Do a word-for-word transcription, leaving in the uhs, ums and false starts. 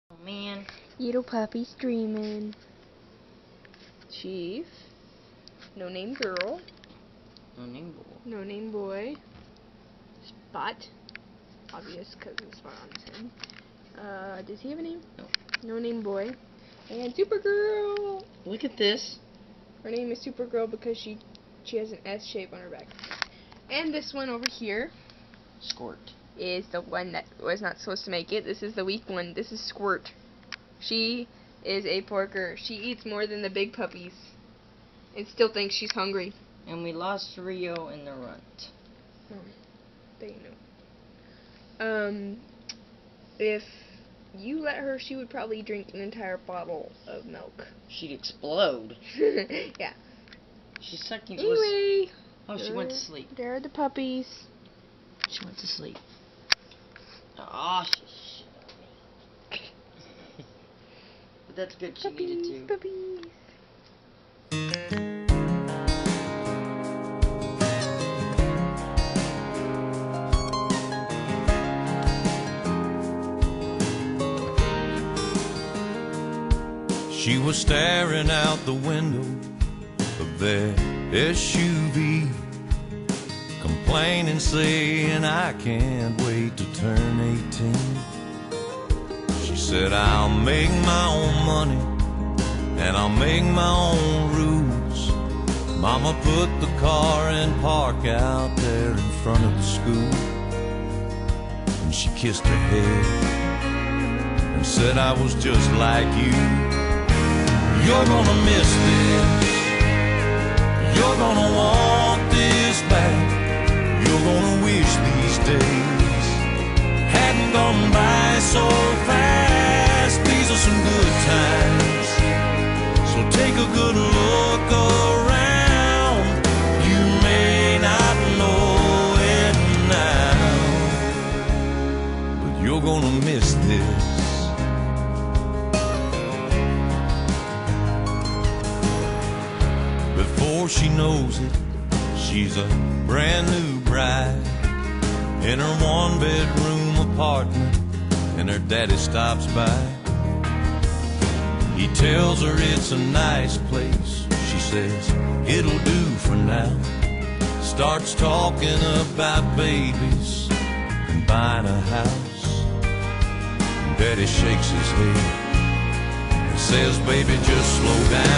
Oh man. Little puppy's dreaming. Chief. No name girl. No name boy. No name boy. Spot. Obvious because of the spot on his head. Uh, does he have a name? No. No name boy. And Supergirl. Look at this. Her name is Supergirl because she she has an S shape on her back. And this one over here Squirt. is the one that was not supposed to make it. This is the weak one. This is Squirt. She is a porker. She eats more than the big puppies and still thinks she's hungry. And we lost Rio in the runt. Oh, they know. Um, if you let her, she would probably drink an entire bottle of milk. She'd explode. Yeah. She's sucking. Anyway. Oh, she went to sleep. There are the puppies. She went to sleep. Oh, she shut me. But that's good. She Puppies, needed to. puppies. She was staring out the window of their S U V, complaining, saying, I can't wait to turn eighteen. She said, I'll make my own money and I'll make my own rules. Mama put the car in park out there in front of the school, and she kissed her head and said, I was just like you. You're gonna miss this. You're gonna want this back. You're gonna wish these days hadn't gone by so fast. These are some good times, so take a good look around. You may not know it now, but you're gonna miss this. Before she knows it, she's a brand new bride in her one bedroom apartment, and her daddy stops by. He tells her it's a nice place. She says it'll do for now. Starts talking about babies and buying a house. And daddy shakes his head and says, baby, just slow down.